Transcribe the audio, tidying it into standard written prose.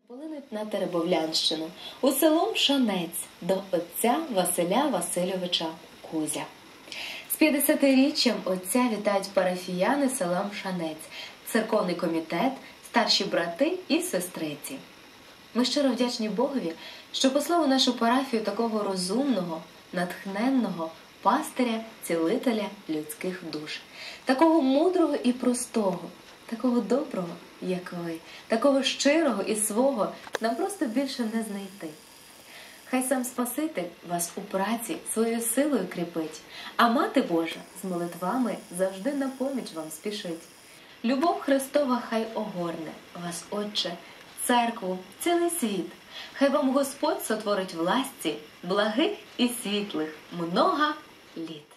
Полинуть на Теребовлянщину, у село Мшанець, до отця Василя Васильовича Кузя. З 50-річчям отця вітають парафіяни села Мшанець, церковний комітет, старші брати і сестриці. Ми щиро вдячні Богові, що послав у нашу парафію такого розумного, натхненного пастиря, цілителя людських душ, такого мудрого і простого, такого доброго, як ви, такого щирого і свого нам просто більше не знайти. Хай сам Спаситель вас у праці своєю силою кріпить, а Мати Божа з молитвами завжди на поміч вам спішить. Любов Христова хай огорне вас, Отче, церкву, цілий світ. Хай вам Господь сотворить в ласці благих і світлих много літ.